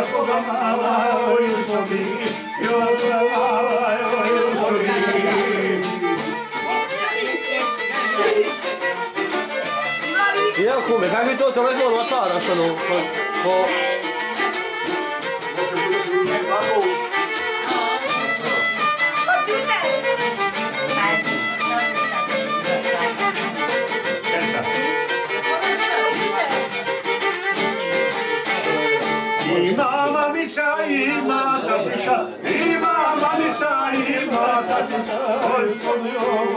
koga mala, oj sobi, koga mala, oj sobi. Ja, come, hai vinto il telefono a Tara, sono... Mama mi sai, mama mi sai, mama mi sai, mama mi sai,